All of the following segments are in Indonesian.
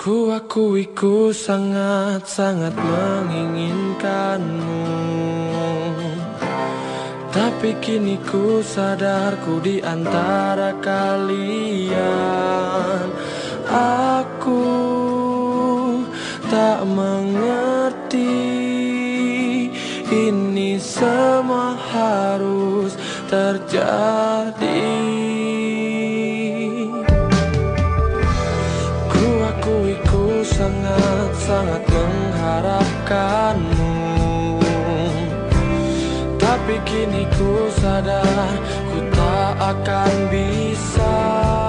Ku akui ku sangat-sangat menginginkanmu, tapi kini ku sadar ku di antara kalian. Aku tak mengerti ini semua harus terjadi. Ku sangat-sangat mengharapkanmu, tapi kini ku sadar ku tak akan bisa.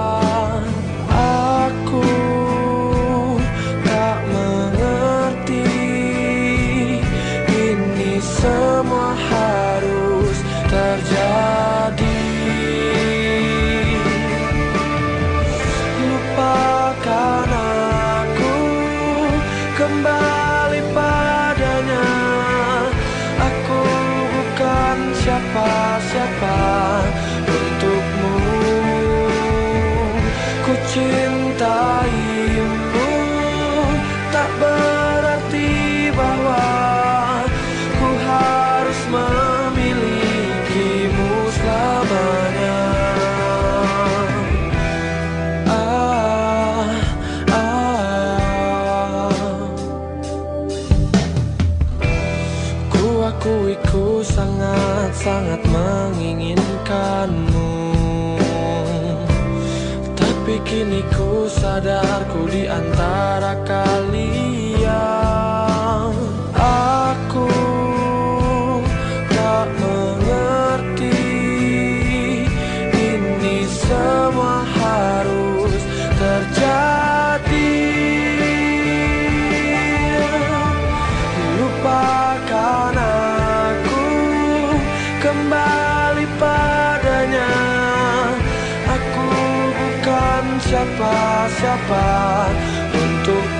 Aku tak mengerti ini semua harus terjadi. Lupakan kembali padanya. Aku bukan siapa-siapa untukmu. Ku cintaimu, tak berarti bahwa ku harus memilikimu selamanya. Ku sangat-sangat menginginkanmu, tapi kini ku sadar ku di antara kalian. Aku tak mengerti ini semua harus terjadi. Lupakan kembali padanya. Aku bukan siapa-siapa untuk